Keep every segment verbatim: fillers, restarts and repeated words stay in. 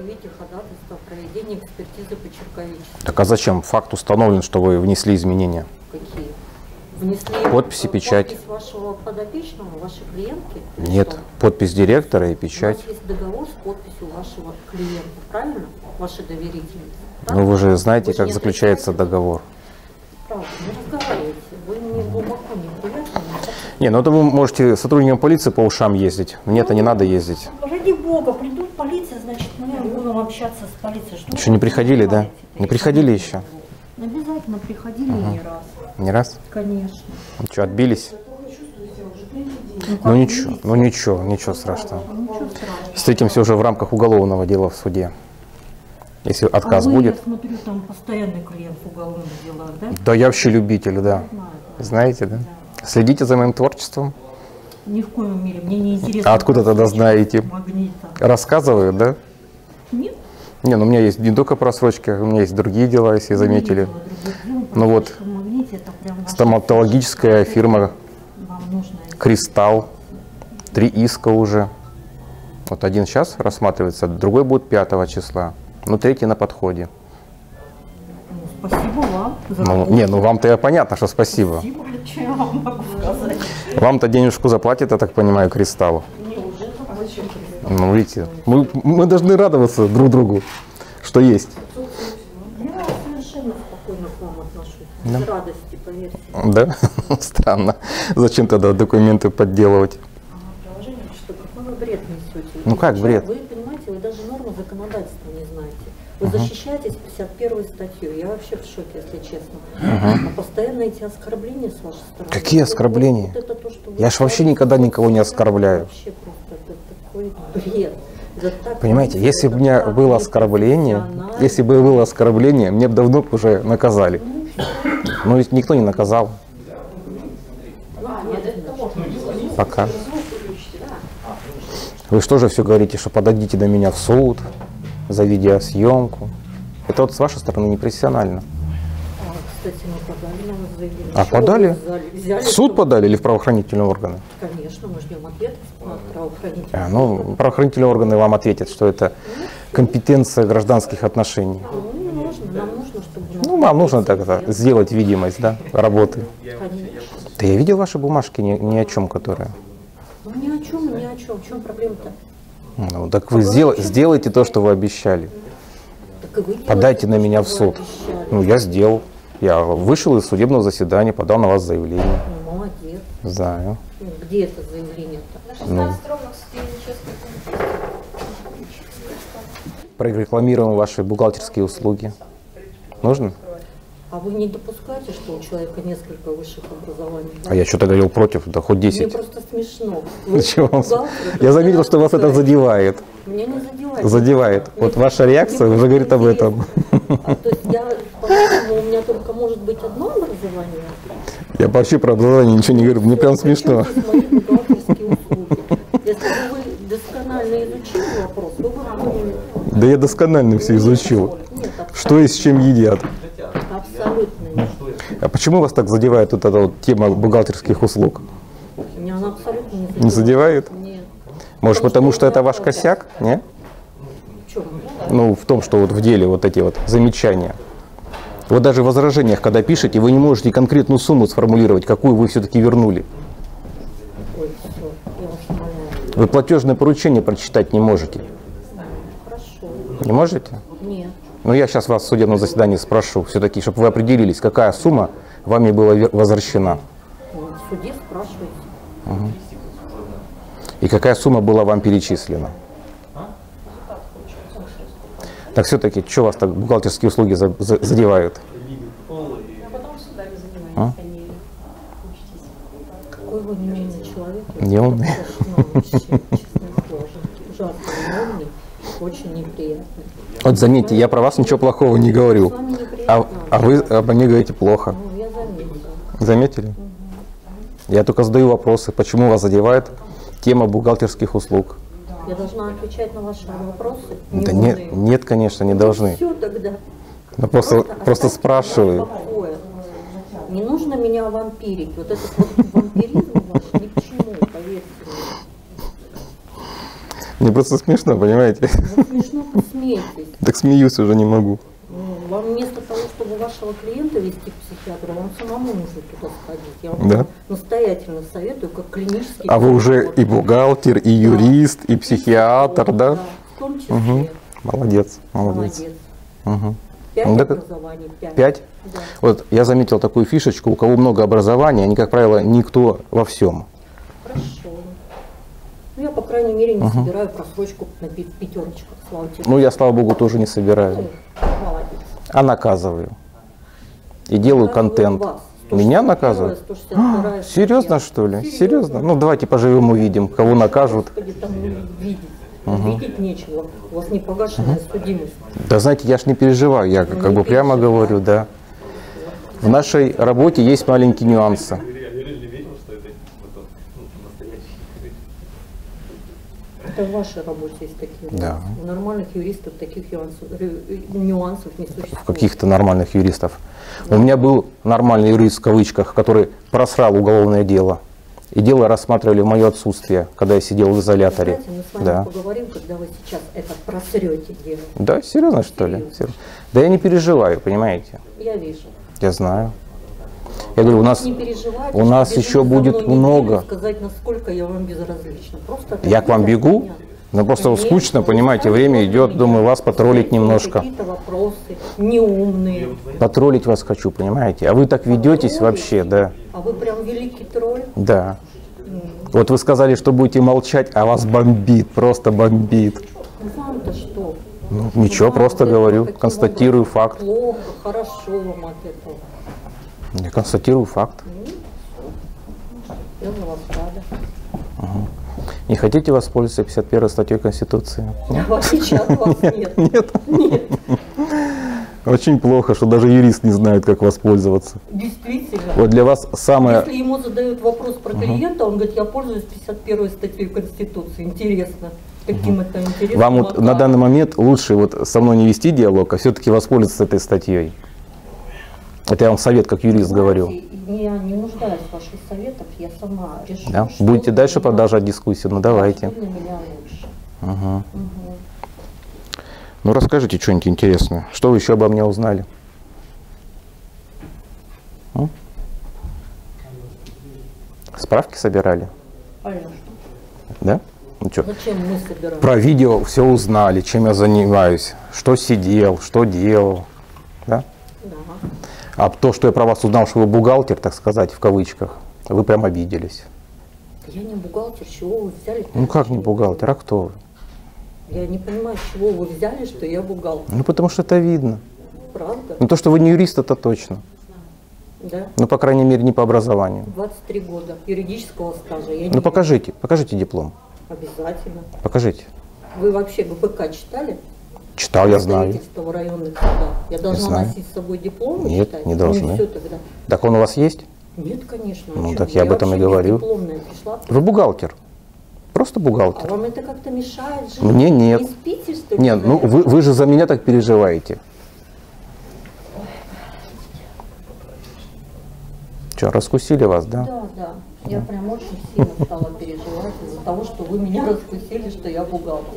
заявите ходатайство о проведении экспертизы по Черковичству. Так а зачем? Факт установлен, что вы внесли изменения. Какие? Внесли подпись и печать. Подпись вашего подопечного, вашей клиентки? Нет, что? Подпись директора и печать. У вас есть договор с подписью вашего клиента, правильно? Вашей доверительницы. Ну вы же знаете, вы как же заключается договор. Правда, не разговаривайте. Вы мне глубоко неприятны. Не, ну это вы можете сотрудникам полиции по ушам ездить. Мне-то не надо ездить. Ради бога, придут полиция, значит, мы будем общаться с полицией. Что Еще не приходили, да? Не приходили еще? Обязательно приходили Ага. не раз. Не раз? Конечно. Ну что, отбились? Ну, Ну ничего, ну ничего, ничего страшного. Ничего страшного. Встретимся уже в рамках уголовного дела в суде. Если отказ а вы, будет. я смотрю, там постоянный клиент в уголовных делах, да? Да я вообще любитель, да. Знаю. Знаете, да? Следите за моим творчеством. Ни в коем мере. Мне не интересно. А откуда тогда знаете? Магнита. Рассказывают, да? Нет? Не, ну у меня есть не только просрочки, у меня есть другие дела, если заметили. Ну вот, стоматологическая фирма «Кристалл», три иска уже. Вот один сейчас рассматривается, другой будет пятого числа, ну третий на подходе. Ну, спасибо вам. За Ну, не, ну вам-то понятно, что спасибо. Спасибо, что я вам могу сказать. Вам-то денежку заплатит, я так понимаю, «Кристалл». Ну видите, мы, мы должны радоваться друг другу, что есть. Я совершенно спокойно к вам отношусь. Да. Без радости, поверьте. Да? Странно. Зачем тогда документы подделывать? Приложение, что какой вы бред несете? Ну как бред? Вы понимаете, вы даже нормы законодательства не знаете. Вы uh-huh. защищаетесь пятьдесят первой статьей. Я вообще в шоке, если честно. Uh-huh. А постоянно эти оскорбления с вашей стороны. Какие вот, оскорбления? Вот это то, что вы Я ж вообще никогда никого не оскорбляю. Вообще просто это такой бред. Это Понимаете, если бы у меня было оскорбление, если бы было оскорбление, мне бы давно уже наказали. Но ведь никто не наказал. Пока. Вы что же все говорите, что подадите на меня в суд за видеосъемку? Это вот с вашей стороны непрофессионально. А, кстати, мы подали на вас заявление. А Чего подали? взяли? Взяли, В суд что... подали или в правоохранительные органы? Конечно, мы ждем ответа от правоохранительных А, ну, правоохранительные органы вам ответят, что это компетенция гражданских отношений. Ну, не нужно, нам нужно, чтобы... Ну, вам нужно так сделать видимость, да, работы. Конечно. Да я видел ваши бумажки ни, ни о чем, которые. Ну, ни о чем, ни о чем. В чем проблема-то? Ну, так вы сдел, сделайте то, что вы обещали. Так и вы Подайте на делаете меня то, в что суд. вы обещали. Ну, я сделал. Я вышел из судебного заседания, подал на вас заявление. Ну, молодец. Знаю. Ну, где это заявление-то? Ну, прорекламируем ваши бухгалтерские услуги. Нужно? А вы не допускаете, что у человека несколько высших образований? Да? А я что-то говорил против, да хоть Мне десять. просто смешно. Ну, чего вам- Бухгалтер, это Я заметил, что вас это сказать. задевает. Меня не задевает. Задевает. Мне Вот ваша реакция мне уже говорит об просто этом. интересно. А, то есть я, по-моему, у меня только может быть одно образование? Я вообще про образование ничего не говорю, мне прям Причем смешно. здесь мои бухгалтерские услуги? Если бы вы досконально изучили вопрос, вы бы поняли. Да я досконально все изучил. Нет, Что и с чем едят. абсолютно нет. А почему вас так задевает вот эта вот тема бухгалтерских услуг? Меня она абсолютно не задевает. Не задевает? Нет. Может, потому что я это ваш против. косяк? Не? В чем? Ну, в том, что вот в деле вот эти вот замечания. Вот даже в возражениях, когда пишете, вы не можете конкретную сумму сформулировать, какую вы все-таки вернули. Ой, все, я вас умоляю. Вы платежное поручение прочитать не можете. Хорошо. Не можете? Нет. Ну, я сейчас вас в судебном заседании спрошу, все-таки, чтобы вы определились, какая сумма вами была вер- возвращена. Ну, в суде спрашивайте. И какая сумма была вам перечислена. Так все-таки, что вас так бухгалтерские услуги за- за- задевают? А? Какой вы неумный человек. Не умный. Ну, вообще, честное слово. Ужасно неумный, очень неприятный. Вот заметьте, я про вас ничего плохого не С говорил. вами А, неприятно. а вы обо мне говорите плохо. Ну, я заметила. Заметили? Я только задаю вопросы, почему вас задевает тема бухгалтерских услуг. Я должна отвечать на ваши вопросы? Да нет, нет, конечно, не должны. Все тогда. Но просто, просто оставьте меня спрашиваю. в покое. Не нужно меня вампирить. Вот этот вот вампиризм ваш ни к чему, поверьте мне. Мне просто смешно, понимаете? Ну, смешно, посмейтесь. Так смеюсь уже не могу. Ну, вам вместо того, чтобы вашего клиента вести к психиатру, вам самому нужно туда сходить. Я вам Да? настоятельно советую, как клинический А вы уже психолог. и бухгалтер, и юрист, и психиатр, да? В том числе. Угу. Молодец, молодец. Молодец. Угу. Пять Ну, так- образований. Пять. Пять? Да. Вот я заметил такую фишечку, у кого много образования, они, как правило, никто во всем. Хорошо. Ну, я, по крайней мере, не собираю просрочку на пи- пятерочках, слава тебе. Ну, я, слава богу, тоже не собираю. Ну, молодец. А наказываю. И делаю Наказываю контент. вас. Меня сто шестьдесят первая, наказывают? сто шестьдесят вторая Серьезно, статья. что ли? Серьезно. Серьезно? Ну, давайте поживем, увидим, кого накажут. Господи, там видеть. Видеть нечего. У вас не погашенная судимость. Да знаете, я ж не переживаю, я Ну, как не бы прямо переживай. говорю, да. В нашей работе есть маленькие нюансы. Это в вашей работе есть такие Да. нюансы. У нормальных юристов таких нюансов, э, нюансов не существует. В каких-то нормальных юристов. У меня был нормальный юрист в кавычках, который просрал уголовное дело. И дело рассматривали в мое отсутствие, когда я сидел в изоляторе. Знаете, мы с вами Да. поговорим, когда вы сейчас это просрете дело. Да, серьезно что ли? Серьезно. Серьезно. Да я не переживаю, понимаете? Я вижу. Я знаю. Я говорю, у нас, Не переживайте, у что нас бежите еще за будет мной неделю много. сказать, насколько я вам безразлична. Просто Я к вам отойдите от бегу, меня. но просто Конечно, скучно, вы понимаете, сами время тоже идет, меня думаю, вас потроллить задаете немножко. Какие-то вопросы неумные. Потроллить вас хочу, понимаете? А вы так ведетесь вообще, да? А вы прям великий тролль. Да. Вот вы сказали, что будете молчать, а вас бомбит, просто бомбит. Вам-то что? Ну, ничего, Вам просто от этого говорю, каким констатирую образом? факт. Плохо, хорошо вам от этого. Я констатирую факт. Я за вас рада. Не хотите воспользоваться пятьдесят первой статьей Конституции? В отличие от вас нет. Нет. Нет. Очень плохо, что даже юрист не знает, как воспользоваться. Действительно. Вот для вас самое... Если ему задают вопрос про клиента, он говорит, я пользуюсь пятьдесят первой статьей Конституции. Интересно. Каким это интересно. Вам вот на данный момент лучше вот со мной не вести диалог, а все-таки воспользоваться этой статьей. Это я вам совет как юрист говорю. Я не нуждаюсь в ваших советах, я сама решу. Да? что Будете для дальше меня- продолжать дискуссию? Ну давайте. Что для меня лучше. Угу. Мгм. Ну расскажите что-нибудь интересное. Что вы еще обо мне узнали? М? Справки собирали? Конечно. Да? Ну что? Зачем мы собираем? Про видео все узнали, чем я занимаюсь, что сидел, что делал. Да? Да. А то, что я про вас узнал, что вы бухгалтер, так сказать, в кавычках, вы прям обиделись. Я не бухгалтер, с чего вы взяли? Ну как не бухгалтер, а кто вы? Я не понимаю, с чего вы взяли, что я бухгалтер. Ну потому что это видно. Правда? Ну то, что вы не юрист, это точно. Да. Ну, по крайней мере, не по образованию. двадцать три года юридического стажа. Я Ну не покажите, покажите диплом. Обязательно. Покажите. Вы вообще ГПК читали? Читал, я знаю. Представительство в районных судах. Я должна знаю. носить с собой диплом? Нет, читать? не должны. Ну, все тогда. Так он у вас есть? Нет, конечно. Ну, а чё так вы? я об этом и вообще говорю. бездипломная пришла. Вы бухгалтер. Просто А бухгалтер. вам это как-то мешает жить? Мне нет. Не спите, что ли? Нет, ну когда вы, вы же за меня так переживаете. Что, раскусили вас, да? Да, да. Я прям очень сильно стала переживать из-за того, что вы меня раскусили, что я бухгалтер.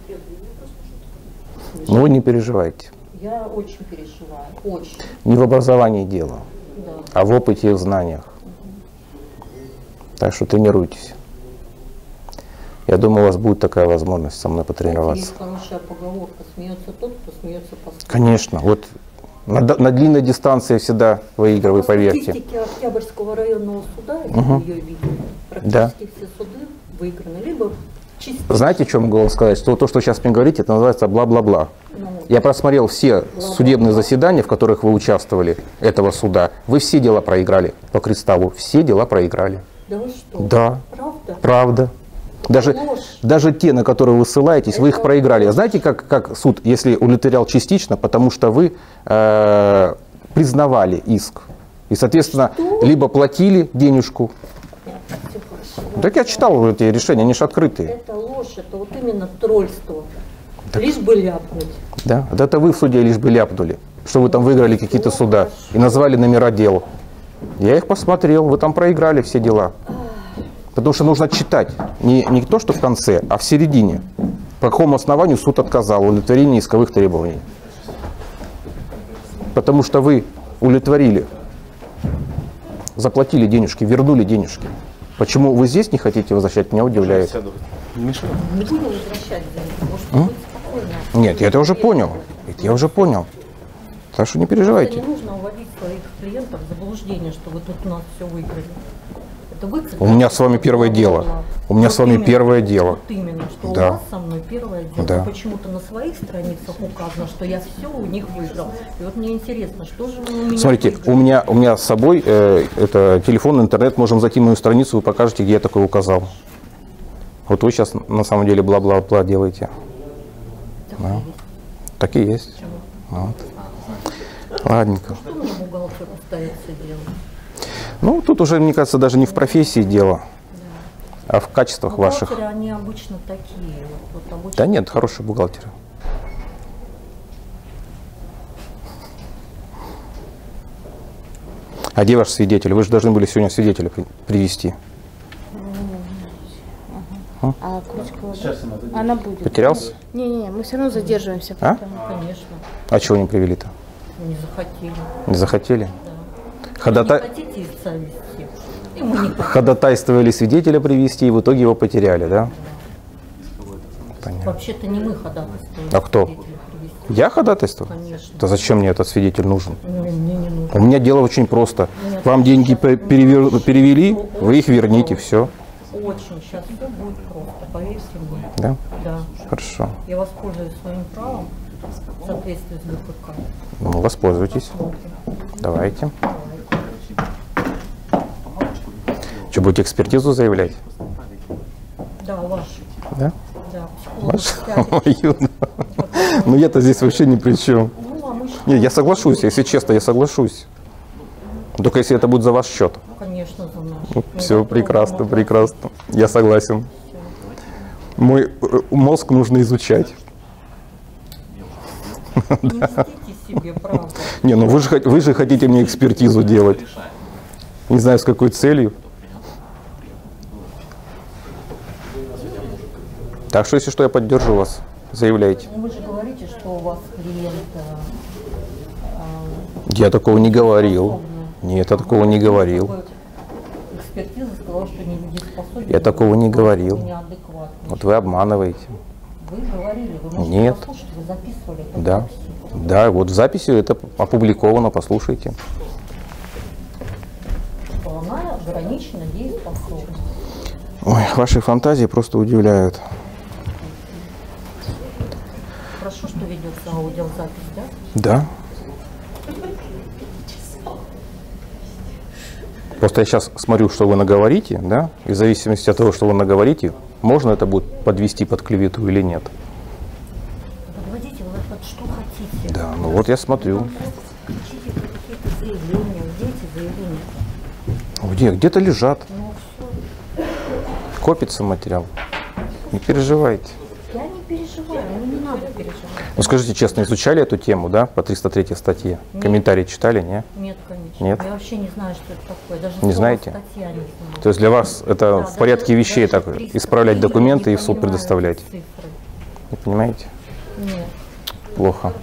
Ну вы не переживайте. Я очень переживаю. Очень. Не в образовании дело, Да. а в опыте и в знаниях. Так что тренируйтесь. Я думаю, у вас будет такая возможность со мной Знаете, потренироваться. есть хорошая поговорка. Смеется тот, кто смеется по случаю. Конечно. Вот на, д- на длинной дистанции я всегда выигрываю, По поверьте. статистике Октябрьского районного суда, если вы ее видели, практически Да. все суды выиграны. Либо чисто. Знаете, о чем могу сказать? Что то, что сейчас мне говорите, это называется бла-бла-бла. Ну, Я просмотрел все судебные заседания, в которых вы участвовали, этого суда. Вы все дела проиграли по Кристаллу. Все дела проиграли. да вы что? Да. Правда? Правда. Даже, Ложь. даже те, на которые вы ссылаетесь, вы их Это проиграли. А знаете, как, как суд, если удовлетворял частично, потому что вы э, признавали иск. И, соответственно, Что? либо платили денежку. Нет, всё хорошо. Так я читал эти решения, они же открытые. Это ложь, это вот именно тролльство. Лишь бы ляпнуть. Да? Вот это вы в суде лишь бы ляпнули, что вы там выиграли какие-то суда и назвали номера дел. Я их посмотрел, вы там проиграли все дела. Потому что нужно читать не, не то, что в конце, а в середине. По какому основанию суд отказал в удовлетворении исковых требований? Потому что вы удовлетворили, заплатили денежки, вернули денежки. Почему вы здесь не хотите возвращать, меня удивляет. Не будем возвращать деньги, может быть спокойно. Нет, я это уже понял. Это я уже понял. Так что не переживайте. Не нужно уводить своих клиентов в заблуждение, что вы тут у нас все выиграли. Это вы, У меня с вами первое дело. У меня вот с вами именно, первое дело. Вот именно, что Да. у вас со мной первое дело. Да. Почему-то на своих страницах указано, что я все у них выиграл. И вот мне интересно, что же вы у меня Смотрите, выиграли? у меня, у меня с собой э, это телефон, интернет, можем зайти на мою страницу, вы покажете, где я такое указал. Вот вы сейчас на самом деле бла-бла-бла делаете. Такое Да. есть. Так и есть. Вот. Ладненько. Что мне бухгалтеру остается делать? Ну, тут уже, мне кажется, даже не в профессии дело, а в качествах ваших. Бухгалтеры, они обычно такие. Вот, вот обычно Да нет, хорошие бухгалтеры. А где ваш свидетель? Вы же должны были сегодня свидетеля при- привести. А Крючкова, да? Она будет. Потерялся? Не-не, мы все равно задерживаемся. А? поэтому. Ну, конечно, А чего не привели-то? не захотели. Не захотели? Не Ходатай... хотите истца вести? И мы не хотим. Ходатайствовали свидетеля привести, и в итоге его потеряли, да? Понятно. Вообще-то не мы ходатайствуем. А кто? свидетелей привести. Я ходатайствую? Конечно. Да зачем мне этот свидетель нужен? Ну, мне не нужно. У меня дело очень просто. Нет, Вам деньги сейчас пе- перевер- перевели, вы их верните, все. Очень. Сейчас все будет просто, поверьте мне. Да? Да. Хорошо. Я воспользуюсь своим правом в соответствии с ГПК. Ну, воспользуйтесь. Давайте. Что, будете экспертизу заявлять? Да, ваш. Да? Да, психолог Ваш? сядет. Мою, да. Ну я-то здесь вообще ни при чем. Ну, а мы ж- Не, я соглашусь, если честно, я соглашусь. Только если это будет за ваш счет. Конечно, за наш. Ну, Мы все, готовы прекрасно, вам прекрасно. Я согласен. Мой э, мозг нужно изучать. оплатить. Не мстите себе, правда. Не, ну вы же, хот- вы же хотите мне экспертизу делать. Не знаю, с какой целью. Так что, если что, я поддержу вас. Заявляйте. Ну, вы же говорите, что у вас клиент э, Я такого не говорил. Нет, я такого не говорил. такой экспертиза сказала, что не недееспособен. Я такого не говорил. Неадекватный. Вот вы обманываете. Вы говорили, вы можете Нет. послушать, вы записывали это в Да. записи. Да, вот в записи это опубликовано, послушайте. Что она ограничена дееспособна. Ой, ваши фантазии просто удивляют. Хорошо, что ведется аудиозапись, да? Да. Просто я сейчас смотрю, что вы наговорите, да, и в зависимости от того, что вы наговорите, можно это будет подвести под клевету или нет. Подводите, вы вот что хотите. Да, ну вот я смотрю. Хотите вы какие-то заявления, где эти заявления? Где? Где-то лежат. Ну все, Копится материал. Не переживайте. я не переживаю, ну не надо переживать. Ну скажите честно, изучали эту тему, да, по триста третьей статье? Нет. Комментарии читали, не? Нет, конечно. Нет? Я вообще не знаю, что это такое. Даже Не слово знаете? статья не знаю. То есть для вас это Да, в даже- порядке вещей даже так триста исправлять цифр документы не и в суд понимаю предоставлять? эти цифры. Не понимаете? Нет. Плохо.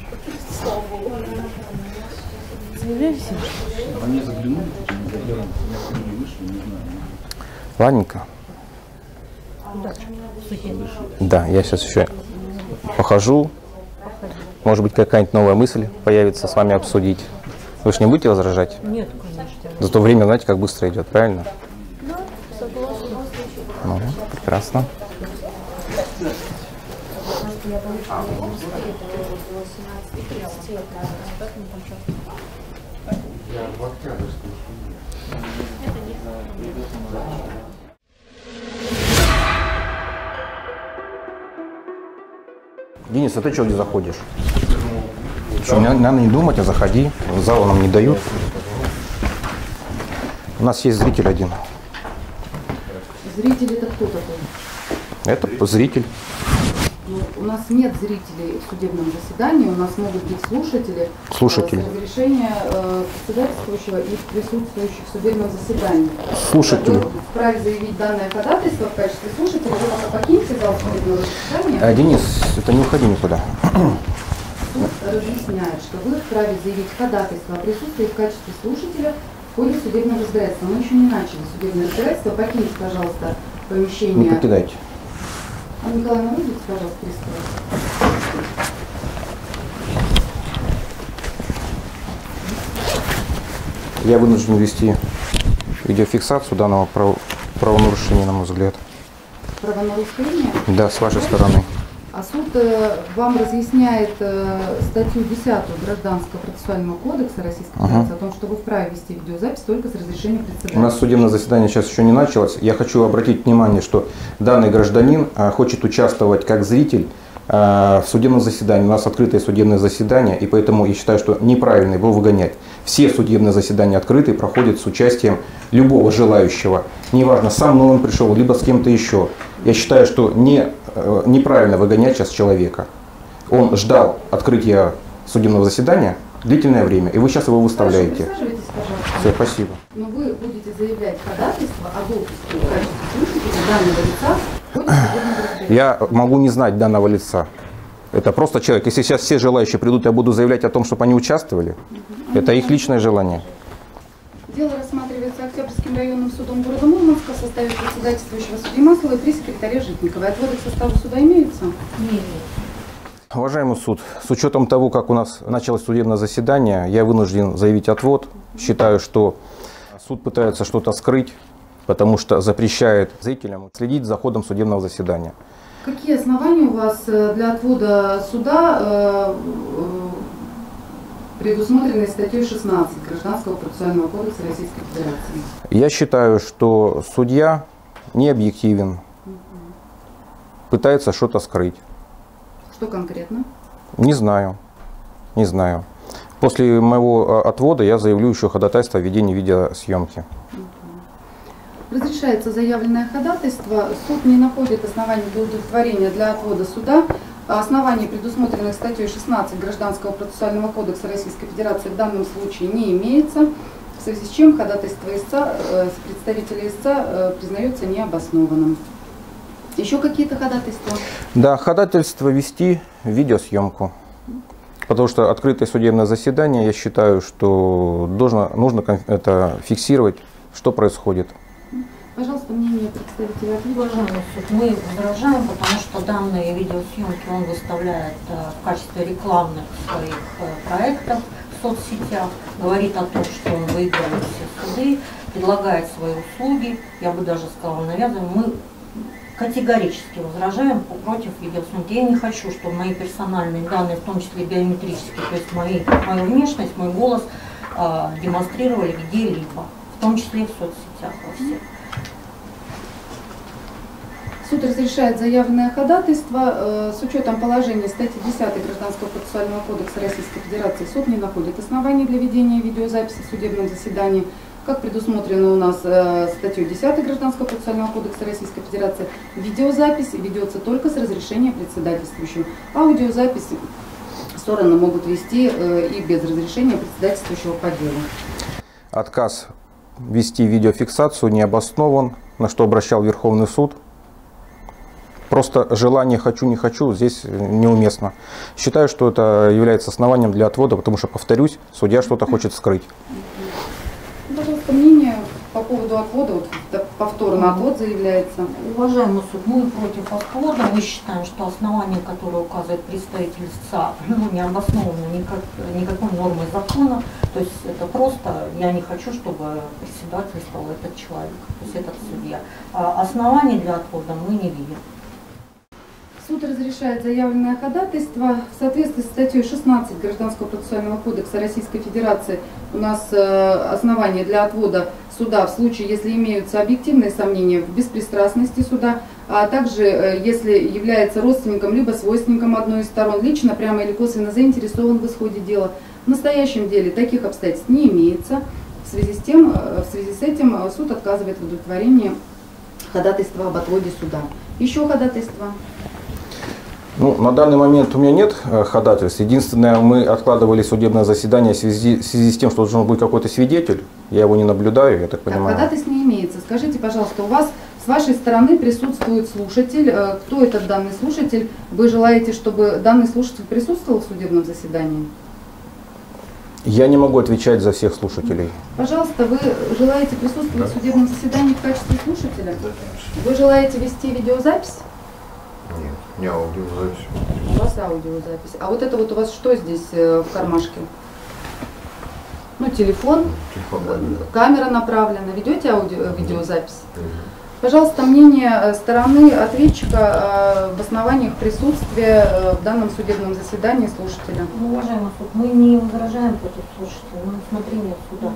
Заявляйся. Они заглянули, не вышли, не знаю. Ладненько. Удачи. Судьи. Да, я сейчас еще похожу. Может быть, какая-нибудь новая мысль появится с вами обсудить. Вы же не будете возражать? Нет, конечно. Зато время, знаете, как быстро идет, правильно? Согласна. Ну, прекрасно. Денис, а ты что, где заходишь? Что, не- надо не думать, а заходи. Зала нам не дают. У нас есть зритель один. Зритель это кто такой? Это зритель. Ну, у нас нет зрителей в судебном заседании, у нас могут быть слушатели. Слушатели. э, С разрешения э, председательствующего и присутствующих в судебном заседании. Слушатели. Вы вправе заявить данное ходатайство в качестве слушателя, вы пока покинете зал судебного заседания. А, Денис, это не уходи никуда. Суд разъясняет, что вы вправе заявить ходатайство о присутствии в качестве слушателя в ходе судебного разбирательства. Мы еще не начали судебное разбирательство. Покиньте, пожалуйста, помещение. Не покидайте. А Николаевна, выйдите, пожалуйста, пристроить. Я вынужден вести видеофиксацию данного прав... правонарушения, на мой взгляд. Правонарушение? Да, с вашей стороны. А суд э, вам разъясняет э, статью десятую Гражданского процессуального кодекса Российской Федерации, uh-huh, о том, что вы вправе вести видеозапись только с разрешения председателя. У нас судебное заседание сейчас еще не началось. Я хочу обратить внимание, что данный гражданин а, хочет участвовать как зритель а, в судебном заседании. У нас открытое судебное заседание, и поэтому я считаю, что неправильно его выгонять. Все судебные заседания открытые, проходят с участием любого желающего. Неважно, сам мной он пришел, либо с кем-то еще. Я считаю, что не, э, неправильно выгонять сейчас человека. Он ждал открытия судебного заседания длительное время, и вы сейчас его выставляете. Хорошо, присаживайтесь, пожалуйста. Все, спасибо. Но вы будете заявлять ходатайство о допуске в качестве слушателя данного лица в ходе судебного разбирательства. Я могу не знать данного лица. Это просто человек. Если сейчас все желающие придут, я буду заявлять о том, чтобы они участвовали. Угу. Это их личное желание. Дело рассматривается Октябрьским районным судом города Мурманска в составе председательствующего судьи Маслова и при секретаре Житниковой. Отводы к составу суда имеются? Нет. Уважаемый суд, с учетом того, как у нас началось судебное заседание, я вынужден заявить отвод. Считаю, что суд пытается что-то скрыть, потому что запрещает зрителям следить за ходом судебного заседания. Какие основания у вас для отвода суда предусмотрены статьей шестнадцать Гражданского процессуального кодекса Российской Федерации? Я считаю, что судья не объективен, угу, пытается что-то скрыть. Что конкретно? Не знаю, не знаю. После моего отвода я заявлю еще ходатайство о введении видеосъемки. Разрешается заявленное ходатайство. Суд не находит оснований для удовлетворения для отвода суда. Оснований, предусмотренных статьей шестнадцать Гражданского процессуального кодекса Российской Федерации, в данном случае не имеется, в связи с чем ходатайство истца, представителя истца признается необоснованным. Еще какие-то ходатайства? Да, ходатайство вести видеосъемку. Потому что открытое судебное заседание, я считаю, что должно, нужно это фиксировать, что происходит. Пожалуйста, мнение представителя. Уважаемый суд, мы возражаем, потому что данные видеосъемки он выставляет в качестве рекламных своих проектов в соцсетях, говорит о том, что он выигрывает все суды, предлагает свои услуги, я бы даже сказала, навязываем. Мы категорически возражаем против видеосъемки. Я не хочу, чтобы мои персональные данные, в том числе биометрические, то есть мои, мою внешность, мой голос э, демонстрировали где-либо, в том числе и в соцсетях во всех. Суд разрешает заявленное ходатайство. Э, с учетом положения статьи десятой Гражданского процессуального кодекса Российской Федерации суд не находит оснований для ведения видеозаписи в судебном заседании. Как предусмотрено у нас э, статьей десятой Гражданского процессуального кодекса Российской Федерации, видеозапись ведется только с разрешения председательствующего. Аудиозапись стороны могут вести э, и без разрешения председательствующего по делу. Отказ вести видеофиксацию не обоснован, на что обращал Верховный суд. Просто желание «хочу, не хочу» здесь неуместно. Считаю, что это является основанием для отвода, потому что, повторюсь, судья что-то хочет скрыть. Пожалуйста, мнение по поводу отвода, вот повторно отвод заявляется. Уважаемый суд, мы против отвода. Мы считаем, что основания, которые указывает представитель истца, ну, не обоснованы никак, никакой нормой закона. То есть это просто я не хочу, чтобы председательствовал этот человек, то есть этот судья. А оснований для отвода мы не видим. Суд разрешает заявленное ходатайство. В соответствии с статьей шестнадцать Гражданского процессуального кодекса Российской Федерации у нас э, основания для отвода суда в случае, если имеются объективные сомнения в беспристрастности суда, а также э, если является родственником либо свойственником одной из сторон, лично, прямо или косвенно заинтересован в исходе дела. В настоящем деле таких обстоятельств не имеется. В связи с, тем, в связи с этим суд отказывает в удовлетворении ходатайства об отводе суда. Еще ходатайство? Ну, на данный момент у меня нет ходатайств. Единственное, мы откладывали судебное заседание в связи, в связи с тем, что должен быть какой-то свидетель. Я его не наблюдаю, я так понимаю. Так, ходатайств не имеется. Скажите, пожалуйста, у вас С вашей стороны присутствует слушатель. Кто этот данный слушатель? Вы желаете, чтобы данный слушатель присутствовал в судебном заседании? Я не могу отвечать за всех слушателей. Пожалуйста, вы желаете присутствовать в судебном заседании в качестве слушателя? Вы желаете вести видеозапись? Нет, не аудиозапись. У вас аудиозапись. А вот это вот у вас что здесь в кармашке? Ну, телефон, Телефон, камера направлена. Ведете аудио, видеозапись? Нет. Пожалуйста, мнение стороны ответчика об основаниях присутствия в данном судебном заседании слушателя. Ну, уважаемый суд, мы не возражаем против слушателя, мы усмотрение суда.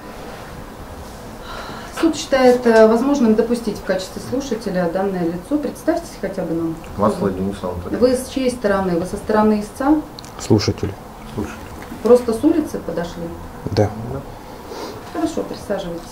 Суд считает возможным допустить в качестве слушателя данное лицо. Представьтесь хотя бы нам. Масло Денис Анатольевич. Вы с чьей стороны? Вы со стороны истца? Слушатели. Слушайте. Просто с улицы подошли? Да. Хорошо, присаживайтесь.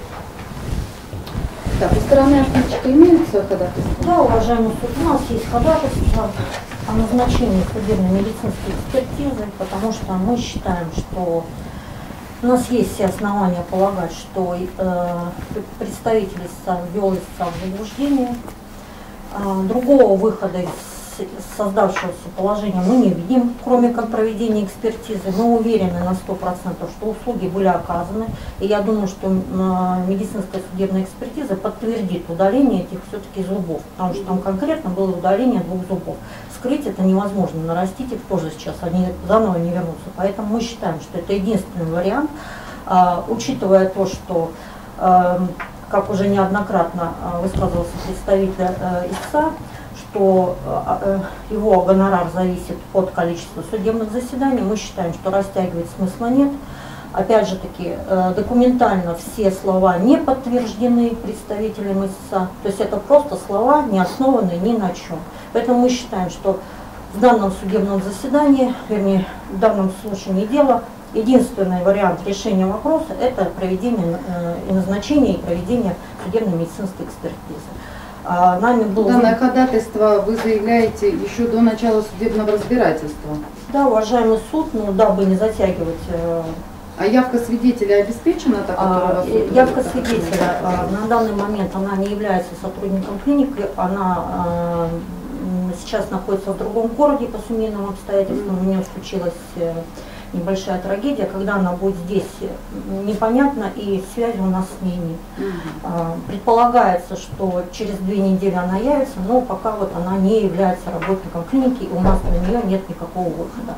Так, со стороны ответчика имеется ходатайство? Да, уважаемый суд, у нас есть ходатайство о назначении судебно-медицинской экспертизы, потому что мы считаем, что у нас есть все основания полагать, что э, представитель истца ввел истца в заблуждение. Э, другого выхода из создавшегося положения мы не видим, кроме как проведения экспертизы. Мы уверены на сто процентов, что услуги были оказаны. И я думаю, что э, медицинская судебная экспертиза подтвердит удаление этих все-таки зубов, потому что там конкретно было удаление двух зубов. Скрыть это невозможно, нарастить их тоже сейчас, они заново не вернутся. Поэтому мы считаем, что это единственный вариант, э, учитывая то, что, э, как уже неоднократно э, высказывался представитель э, истца, что э, его гонорар зависит от количества судебных заседаний, мы считаем, что растягивать смысла нет. Опять же таки, э, документально все слова не подтверждены представителем истца, то есть это просто слова, не основанные ни на чем. Поэтому мы считаем, что в данном судебном заседании, вернее, в данном случае не дело, единственный вариант решения вопроса – это проведение э, и назначение и проведение судебно-медицинской экспертизы. А нами было... Данное ходатайство вы заявляете еще до начала судебного разбирательства. Да, уважаемый суд, ну, дабы не затягивать... Э, А явка свидетеля обеспечена? Та, а, явка свидетеля а, на данный момент она не является сотрудником клиники, она а, сейчас находится в другом городе по семейным обстоятельствам. У нее случилась небольшая трагедия, когда она будет здесь, непонятно, и связи у нас с ней нет. Uh-huh. Предполагается, что через две недели она явится, но пока вот она не является работником клиники, и у нас на нее нет никакого выхода.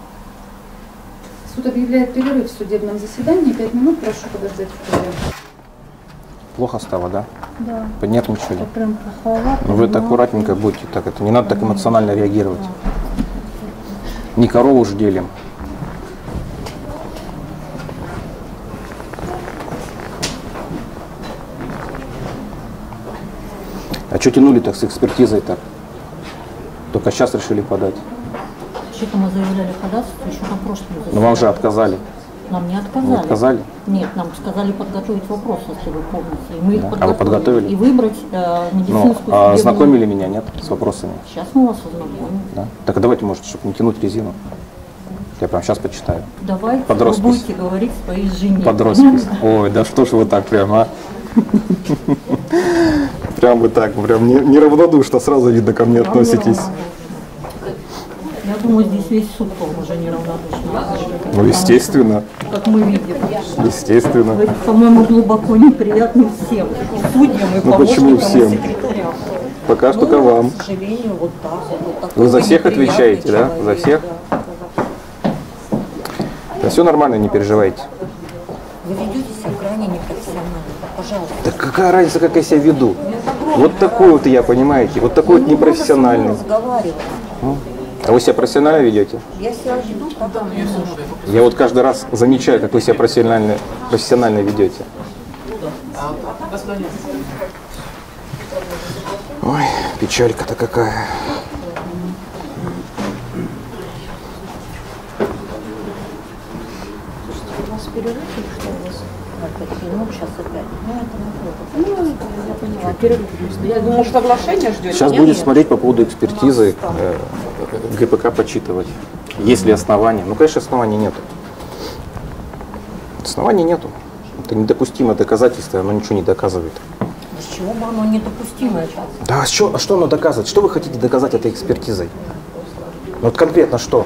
Суд объявляет перерыв в судебном заседании. Пять минут, прошу подождать в перерыве. Плохо стало, да? Да. Понервничали? Прям плоховато. Ну, вы это аккуратненько будьте, так это не надо так эмоционально реагировать. Не корову же делим. А что тянули так с экспертизой так? Только сейчас решили подать. Вообще-то мы заявляли ходатайство еще на прошлом заседании. Но вам же отказали. Нам не отказали. Не отказали? Нет, нам сказали подготовить вопрос, если вы помните. И мы их Да. подготовили. А вы подготовили? И выбрать э, медицинскую Ну, а судебную... ознакомили меня, нет, с вопросами? Сейчас мы вас ознакомим. Да? Так давайте, может, чтобы не тянуть резину. Я прям сейчас почитаю. Давайте Под вы роспись. будете говорить своей жене. Под роспись. Ой, да что ж вы так прям, а? Прям вы так, прям неравнодушно сразу видно ко мне относитесь. Я думаю, здесь весь суд тоже неравнодушно. Ну, естественно. Как мы видим. Естественно. Вы, по-моему, глубоко неприятны всем. И судьям, и Ну, почему помощникам, всем? и секретарям. Пока что Ну, только вам. К сожалению, вот так. Вот такой Вы за всех неприятный отвечаете, да? человек, За всех? да. Да все нормально, не переживайте. Вы ведете себя крайне непрофессионально. Пожалуйста. Да какая разница, как я себя веду? Вот такой вот я, понимаете, вот такой вот непрофессиональный. Разговаривать. А вы себя профессионально ведете? Я себя веду, как мне нужно. Я вот каждый раз замечаю, как вы себя профессионально, профессионально ведете. Ой, печалька-то какая. У вас перерыв или что у вас? Опять минут, сейчас опять. Ну, это не Ну, я поняла. Перерыв. Я думаю, что соглашение ждете. Сейчас Нет? будем смотреть по поводу экспертизы, э, ГПК почитывать. Есть ли основания? Ну, конечно, оснований нету. Оснований нету. Это недопустимое доказательство, оно ничего не доказывает. С чего бы оно недопустимое? Да, а что, а что оно доказывает? Что вы хотите доказать этой экспертизой? Вот конкретно что?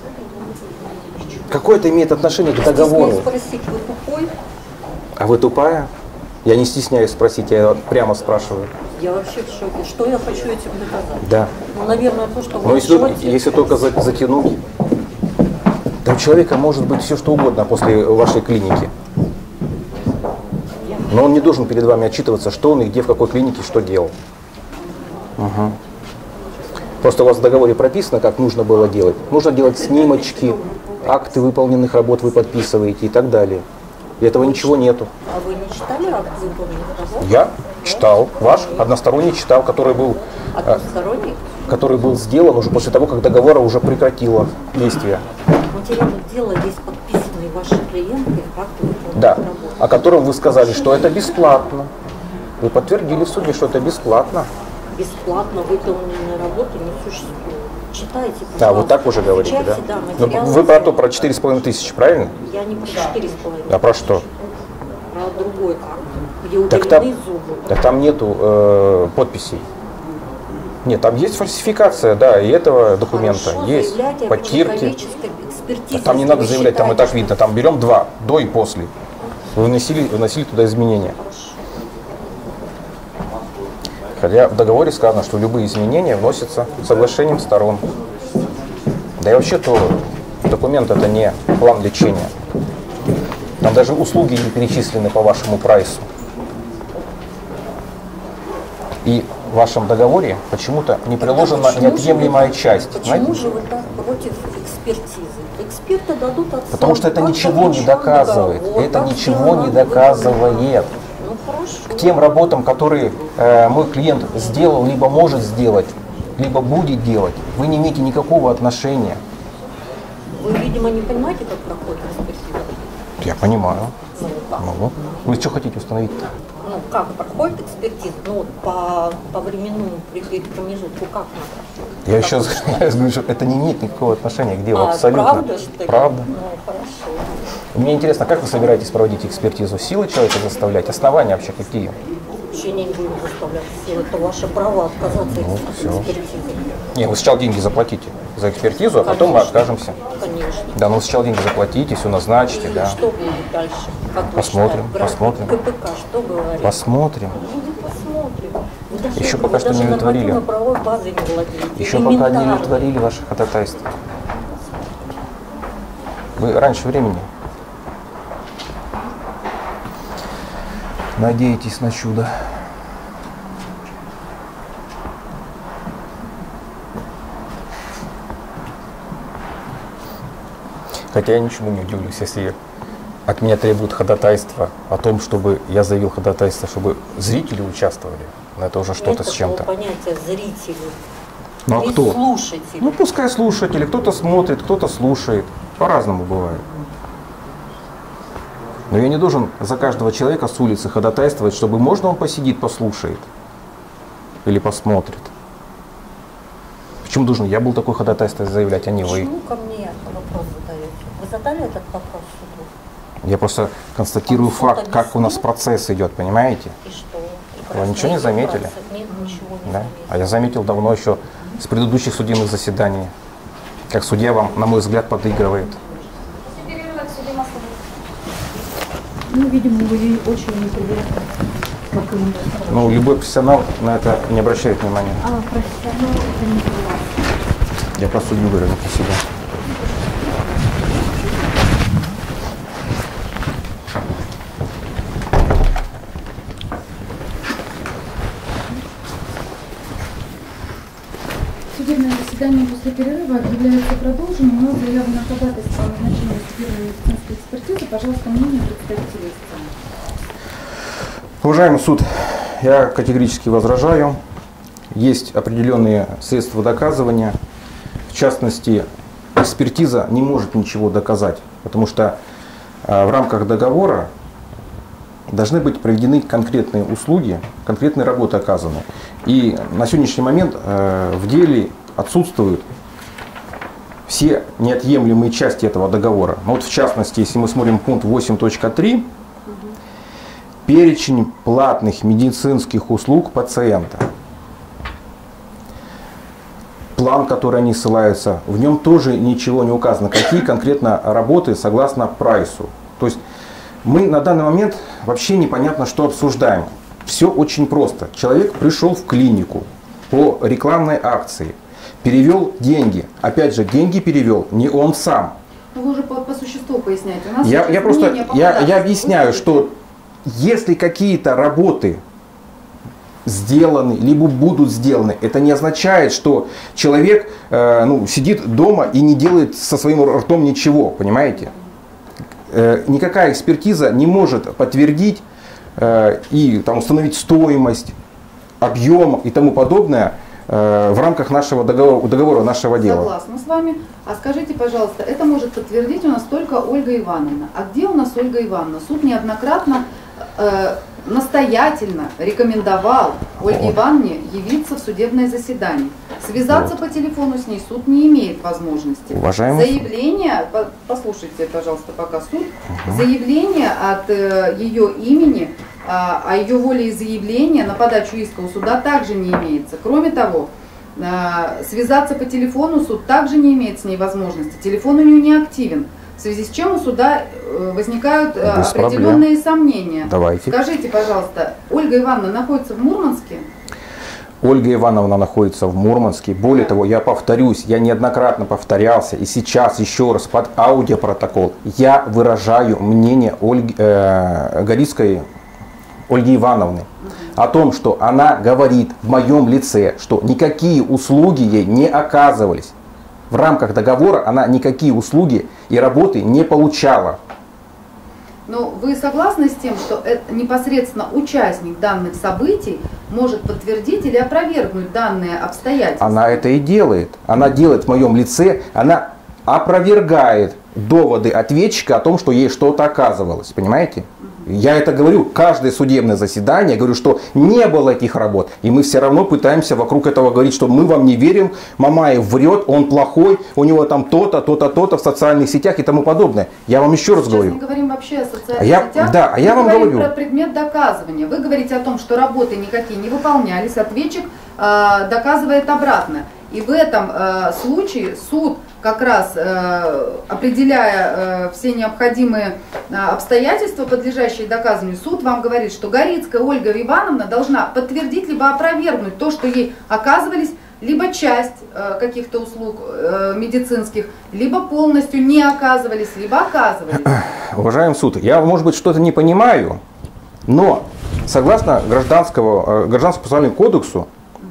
Какое это имеет отношение к договору? Спросить, вы тупой? А вы тупая? Я не стесняюсь спросить, я прямо спрашиваю. Я вообще в шоке. Что я хочу этим доказать? Да. Ну, наверное, то, что Но вы если, лжете. если только за- затянуть, то у человека может быть все что угодно после вашей клиники. Но он не должен перед вами отчитываться, что он и где, в какой клинике, что делал. Угу. Просто у вас в договоре прописано, как нужно было делать. Нужно делать снимочки, акты выполненных работ вы подписываете и так далее. И этого ничего нету. А вы не читали акт выполненных работ? Я читал, ваш односторонний читал, который был, э, Односторонний? который был сделан уже после того, как договора уже прекратило действие. Материалы дела есть подписанные ваши клиенты, акты выполненных Да, работ. о котором вы сказали, что это бесплатно. Вы подтвердили в суде, что это бесплатно. Бесплатно выполненные работы не существует. Читайте, пожалуйста. Да, вы так уже говорите, да? Изучайте, да, Но материалы вы про дела. то, про четыре с половиной тысячи, правильно? Я не про четыре с половиной. А про что? Про другой акт, где Так удалены там, зубы. так там нету э, подписей. Нет, там есть фальсификация, да, и этого документа. Хорошо, есть заявляйте о подтирки. психологической экспертизе, А там не если надо вы заявлять, там и считаете, так видно. Там берем два, до и после. Вы вносили, вносили туда изменения. Хотя в договоре сказано, что любые изменения вносятся соглашением сторон. Да и вообще-то документ это не план лечения. Там даже услуги не перечислены по вашему прайсу. И в вашем договоре почему-то не приложена Почему же неотъемлемая вы- часть. Почему Знаете? же вы так против экспертизы? Эксперты дадут оценку. Потому что это как ничего не заключен доказывает. договор, Это как ничего сделано не доказывает. Ну хорошо. К тем работам, которые э, мой клиент сделал, либо может сделать, либо будет делать, вы не имеете никакого отношения. Вы, видимо, не понимаете, как проходит экспертиза. Я понимаю. Ну как? Могу. Вы что хотите установить-то? Ну как проходит экспертиза? Ну вот по, по временному при- промежутку как она проходит? Я еще раз говорю, что это не имеет никакого отношения к делу. А, Абсолютно. правда, что ли? Правда. Ну хорошо. Мне интересно, как вы собираетесь проводить экспертизу? Силы человека заставлять? Основания вообще какие? Вообще не будем заставлять силы. Это ваше право отказаться Ну, от всё. экспертизы. Не, вы сначала деньги заплатите за экспертизу, а потом мы Конечно. откажемся. Конечно. Да, ну вы сначала деньги заплатите, все назначите, И да. что будет дальше? Как вы Посмотрим, считаете? График посмотрим. КПК что говорит? Посмотрим. Ну, посмотрим. Вы даже, Еще вы пока что даже не удовлетворили. нормативно-правовой базой не владеете. Еще пока не Элементарно. удовлетворили ваше ходатайство. Вы раньше времени надеетесь на чудо. Хотя я ничему не удивлюсь, если от меня требуют ходатайства о том, чтобы я заявил ходатайство, чтобы зрители участвовали. Но это уже что-то Это с чем-то. было понятие зрители. Ну а И кто? слушатели. Ну пускай слушатели, кто-то смотрит, кто-то слушает. По-разному бывает. Но я не должен за каждого человека с улицы ходатайствовать, чтобы можно он посидит, послушает или посмотрит. Почему должен я был такой ходатайство заявлять, а не вы? Почему ко мне этот вопрос задаете? Вы задали этот вопрос суду? Я просто констатирую А суд факт, как у нас объяснил? процесс идет, понимаете? И что? И Вы просто ничего не идет заметили? процесс? Нет, ничего не Да? заметил. А я заметил давно еще с предыдущих судебных заседаний, как судья вам, на мой взгляд, подыгрывает. Ну, видимо, вы очень неприятно. Как именно? Ну, любой профессионал на это не обращает внимания. А, профессионал это не вас. Я про судью говорю, не про себя. Судебное заседание после перерыва объявляется продолженным. У нас заявлено ходатайство о назначении судебной медицинской экспертизы. Пожалуйста, мнение представителей истца. Уважаемый суд, я категорически возражаю. Есть определенные средства доказывания. В частности, экспертиза не может ничего доказать, потому что э, в рамках договора должны быть проведены конкретные услуги, конкретные работы оказаны. И на сегодняшний момент э, в деле отсутствуют все неотъемлемые части этого договора. Ну, вот в частности, если мы смотрим пункт восемь точка три, перечень платных медицинских услуг пациента. План, который они ссылаются, в нем тоже ничего не указано, какие конкретно работы согласно прайсу. То есть мы на данный момент вообще непонятно, что обсуждаем. Все очень просто. Человек пришел в клинику по рекламной акции, перевел деньги. Опять же, деньги перевел не он сам. Ну, вы уже по, по существу поясняете. У нас Я, я просто я, я объясняю, вы что если какие-то работы сделаны, либо будут сделаны, это не означает, что человек э, ну, сидит дома и не делает со своим ртом ничего, понимаете? Э, никакая экспертиза не может подтвердить э, и там, установить стоимость, объем и тому подобное э, в рамках нашего договора, договора нашего дела. Согласна с вами. А скажите, пожалуйста, это может подтвердить у нас только Ольга Ивановна. А где у нас Ольга Ивановна? Суд неоднократно э, настоятельно рекомендовал Ольге Ивановне явиться в судебное заседание. Связаться вот по телефону с ней суд не имеет возможности. Уважаемый заявление, послушайте, пожалуйста, пока суд, угу. заявление от э, ее имени, э, о ее волеизъявления на подачу иска у суда также не имеется. Кроме того, э, связаться по телефону суд также не имеет с ней возможности. Телефон у нее не активен. В связи с чем у суда возникают Без определенные проблем. сомнения. Давайте. Скажите, пожалуйста, Ольга Ивановна находится в Мурманске? Ольга Ивановна находится в Мурманске. Более да. того, я повторюсь, я неоднократно повторялся, и сейчас еще раз под аудиопротокол я выражаю мнение Ольги, э, Горицкой Ольги Ивановны угу. о том, что она говорит в моем лице, что никакие услуги ей не оказывались. В рамках договора она никакие услуги и работы не получала. Но вы согласны с тем, что это непосредственно участник данных событий может подтвердить или опровергнуть данные обстоятельства? Она это и делает. Она делает в моем лице, она опровергает доводы ответчика о том, что ей что-то оказывалось. Понимаете? Я это говорю, каждое судебное заседание, говорю, что не было этих работ. И мы все равно пытаемся вокруг этого говорить, что мы вам не верим, Мамаев врет, он плохой, у него там то-то, то-то, то-то в социальных сетях и тому подобное. Я вам еще раз Сейчас говорю. мы говорим вообще о социальных а я, сетях. Да, а я мы вам говорим говорю. про предмет доказывания. Вы говорите о том, что работы никакие не выполнялись, ответчик э, доказывает обратно. И в этом э, случае суд, как раз э, определяя э, все необходимые э, обстоятельства, подлежащие доказыванию, суд вам говорит, что Горицкая Ольга Ивановна должна подтвердить либо опровергнуть то, что ей оказывались либо часть э, каких-то услуг э, медицинских, либо полностью не оказывались, либо оказывались. Уважаемый суд, я, может быть, что-то не понимаю, но согласно гражданского, э, гражданскому процессуальному кодексу,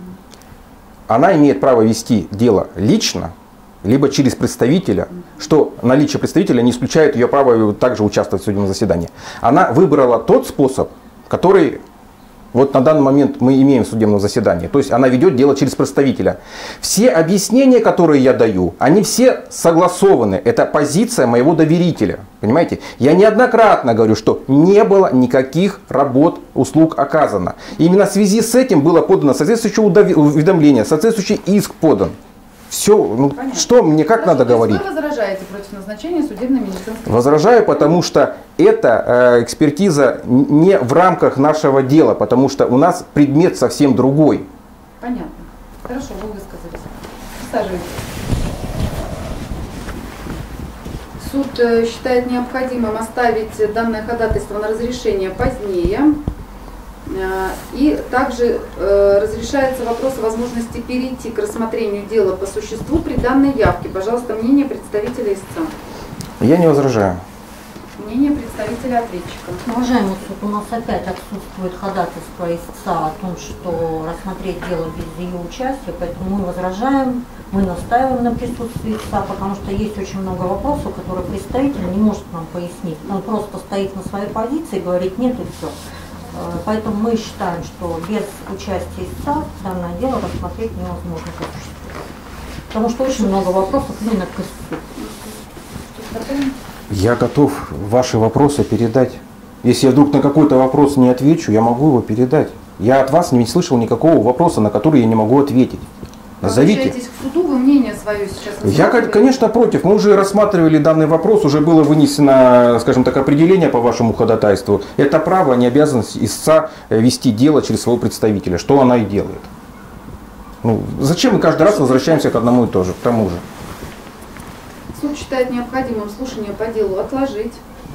она имеет право вести дело лично, либо через представителя, что наличие представителя не исключает ее право также участвовать в судебном заседании. Она выбрала тот способ, который вот на данный момент мы имеем в судебном заседании. То есть она ведет дело через представителя. Все объяснения, которые я даю, они все согласованы. Это позиция моего доверителя. Понимаете? Я неоднократно говорю, что не было никаких работ, услуг оказано. И именно в связи с этим было подано соответствующее уведомление, соответствующий иск подан. Все, ну, что мне как Хорошо, надо говорить? Вы возражаете против назначения судебно-медицинской? Возражаю, потому что эта э, экспертиза не в рамках нашего дела, потому что у нас предмет совсем другой. Понятно. Хорошо, вы высказались. Присаживайтесь. Суд э, считает необходимым оставить данное ходатайство на разрешение позднее. И также э, разрешается вопрос о возможности перейти к рассмотрению дела по существу при данной явке. Пожалуйста, мнение представителя истца. Я не возражаю. Мнение представителя ответчика. Уважаемый суд, у нас опять отсутствует ходатайство истца о том, что рассмотреть дело без ее участия, поэтому мы возражаем, мы настаиваем на присутствии истца, потому что есть очень много вопросов, которые представитель не может нам пояснить. Он просто стоит на своей позиции, говорит нет и все. Поэтому мы считаем, что без участия истца данное дело рассмотреть невозможно по существу. Потому что очень много вопросов именно к истцу. Я готов ваши вопросы передать. Если я вдруг на какой-то вопрос не отвечу, я могу его передать. Я от вас не слышал никакого вопроса, на который я не могу ответить. Назовите. Обращайтесь к суду, вы мнение свое сейчас Я, высказываете. конечно, против. Мы уже рассматривали данный вопрос, уже было вынесено, скажем так, определение по вашему ходатайству. Это право, а не обязанность истца вести дело через своего представителя, что она и делает. Ну, зачем мы каждый раз возвращаемся к одному и то же, к тому же? Суд считает необходимым слушание по делу отложить,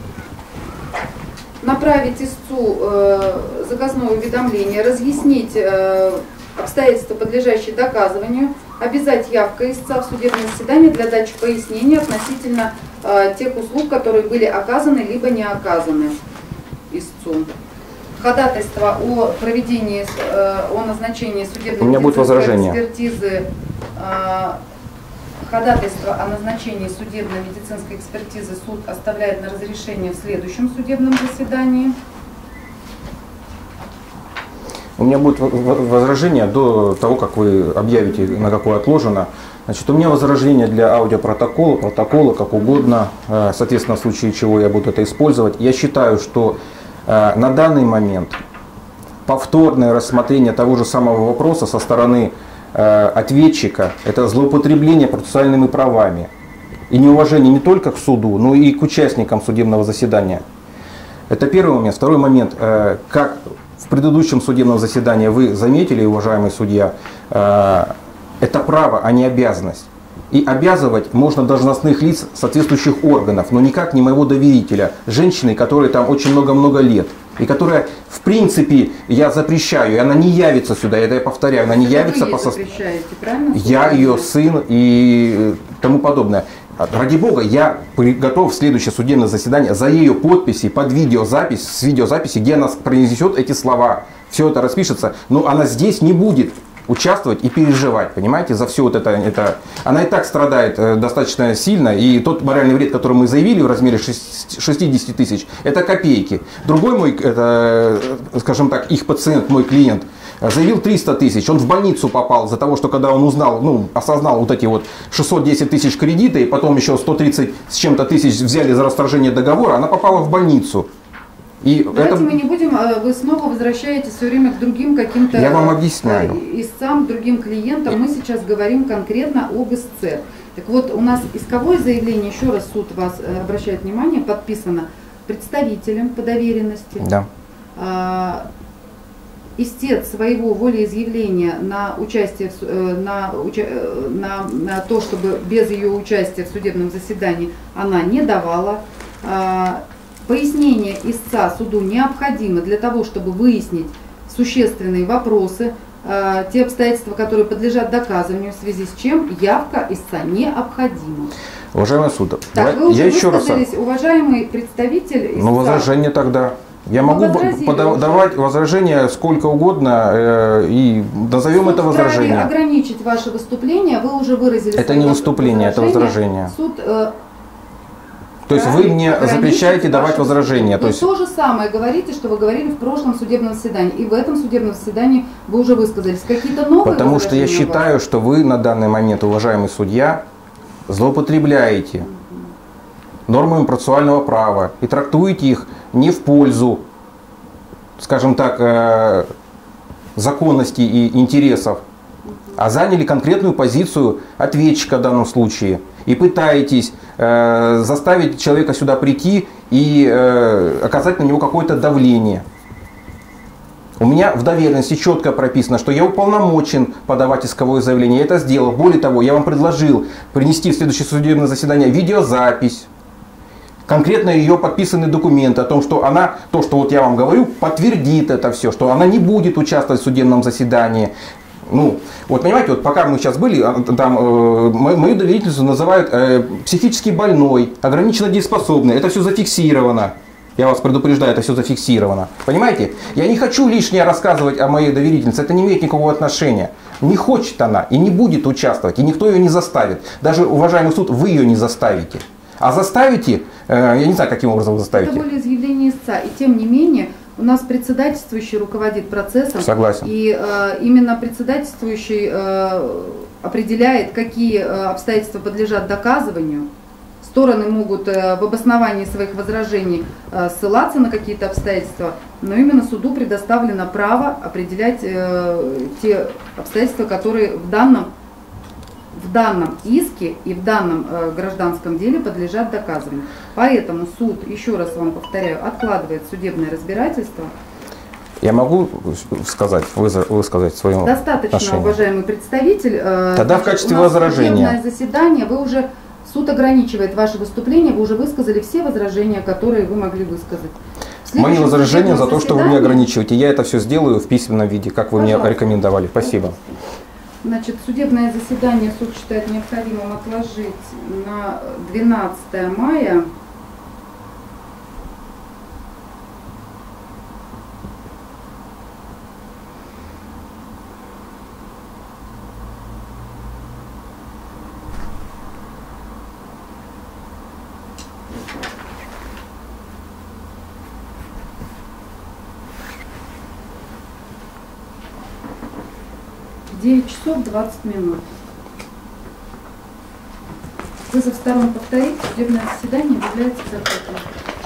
направить истцу э, заказное уведомление, разъяснить э, обстоятельства, подлежащие доказыванию, обязать явкой истца в судебное заседание для дачи пояснений относительно э, тех услуг, которые были оказаны либо не оказаны истцу. Ходатайство о проведении, э, о назначении судебной У меня будет возражение. экспертизы, э, ходатайство о назначении судебно-медицинской экспертизы суд оставляет на разрешение в следующем судебном заседании. У меня будет возражение до того, как вы объявите, на какое отложено. Значит, у меня возражение для аудиопротокола, протокола, как угодно, соответственно, в случае чего я буду это использовать. Я считаю, что на данный момент повторное рассмотрение того же самого вопроса со стороны ответчика – это злоупотребление процессуальными правами и неуважение не только к суду, но и к участникам судебного заседания. Это первый момент. Второй момент. Как в предыдущем судебном заседании вы заметили, уважаемый судья, это право, а не обязанность. И обязывать можно должностных лиц соответствующих органов, но никак не моего доверителя, женщины, которой там очень много-много лет. И которая, в принципе, я запрещаю, и она не явится сюда, это я повторяю, она не Это явится вы по ей составу. запрещаете, правильно? Я ее сын и тому подобное. Ради бога, я готов в следующее судебное заседание за ее подписи под видеозапись, с видеозаписи, где она произнесет эти слова. Все это распишется, но она здесь не будет участвовать и переживать, понимаете, за все вот это, это. Она и так страдает э, достаточно сильно, и тот моральный вред, который мы заявили в размере шестьдесят тысяч, это копейки. Другой мой, это, скажем так, их пациент, мой клиент, заявил триста тысяч, он в больницу попал из-за того, что когда он узнал, ну, осознал вот эти вот шестьсот десять тысяч кредита, и потом еще сто тридцать с чем-то тысяч взяли за расторжение договора, она попала в больницу. И Давайте это... мы не будем, вы снова возвращаетесь все время к другим каким-то Я вам объясняю. истцам, другим клиентам. Мы сейчас говорим конкретно об истце. Так вот, у нас исковое заявление, еще раз суд вас обращает внимание, подписано представителем по доверенности. Да. А, истец своего волеизъявления на участие, на, на, на то, чтобы без ее участия в судебном заседании она не давала. А, Пояснение истца суду необходимо для того, чтобы выяснить существенные вопросы, э, те обстоятельства, которые подлежат доказыванию, в связи с чем явка истца необходима. Уважаемый суд, Так, вы уже я еще раз... высказались, уважаемый представитель истца. Ну, возражение тогда. Я Ну, могу возразили подав- уже. давать возражения сколько угодно, э, и назовем Суд это вправе возражение. ограничить ваше выступление, вы уже выразили Это свои не выступление, это возражение. Суд, э, То есть вы мне ограничить запрещаете давать ваше возражения. То Вы есть то же самое говорите, что вы говорили в прошлом судебном заседании. И в этом судебном заседании вы уже высказались. Какие-то новые потому что я возражения у вас? считаю, что вы на данный момент, уважаемый судья, злоупотребляете нормами процессуального права и трактуете их не в пользу, скажем так, э, законности и интересов, а заняли конкретную позицию ответчика в данном случае. И пытаетесь э, заставить человека сюда прийти и э, оказать на него какое-то давление. У меня в доверенности четко прописано, что я уполномочен подавать исковое заявление. Я это сделал. Более того, я вам предложил принести в следующее судебное заседание видеозапись. Конкретно ее подписанные документы о том, что она, то, что вот я вам говорю, подтвердит это все, что она не будет участвовать в судебном заседании. Ну, вот понимаете, вот пока мы сейчас были, там э, мою доверительницу называют э, психически больной, ограниченно дееспособной. Это все зафиксировано. Я вас предупреждаю, это все зафиксировано. Понимаете? Я не хочу лишнее рассказывать о моей доверительнице, это не имеет никакого отношения. Не хочет она и не будет участвовать, и никто ее не заставит. Даже, уважаемый суд, вы ее не заставите. А заставите, э, я не знаю, каким образом вы заставите. Это волеизъявление истца. И тем не менее, у нас председательствующий руководит процессом. Согласен. И э, именно председательствующий э, определяет, какие э, обстоятельства подлежат доказыванию. Стороны могут э, в обосновании своих возражений э, ссылаться на какие-то обстоятельства, но именно суду предоставлено право определять э, те обстоятельства, которые в данном в данном иске и в данном э, гражданском деле подлежат доказыванию. Поэтому суд, еще раз вам повторяю, откладывает судебное разбирательство. Я могу сказать, высказать свое Достаточно, отношение? Уважаемый представитель. Э, Тогда значит, в качестве у нас возражения. Судебное заседание, вы уже, суд ограничивает ваше выступление, вы уже высказали все возражения, которые вы могли высказать. Мои возражения за то, что вы меня заседании... ограничиваете. Я это все сделаю в письменном виде, как вы Пожалуйста. мне рекомендовали. Спасибо. Значит, судебное заседание суд считает необходимым отложить на двенадцатое мая. девять часов двадцать минут. Вызов сторон повторить. Судебное заседание является закрытым.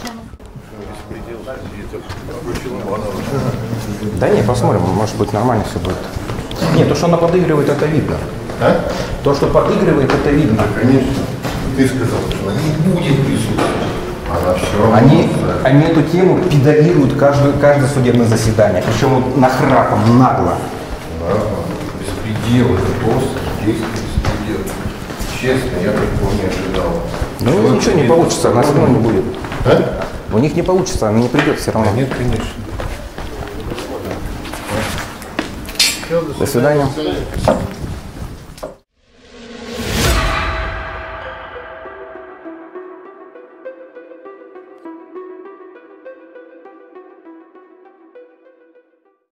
Да не, посмотрим, может быть нормально все будет. Нет, то, что она подыгрывает, это видно. А? То, что подыгрывает, это видно. Конечно. Ты сказал, что она не будет присутствовать. Она все равно. Они, они эту тему педалируют каждое, каждое судебное заседание. Причем вот нахрапом, нагло. Да, беспредел, это просто действие беспредел. Честно, я такого не ожидал. Ну, у них ничего не получится, она все равно не будет. А? У них не получится, она не придет все равно. Нет, конечно. До свидания.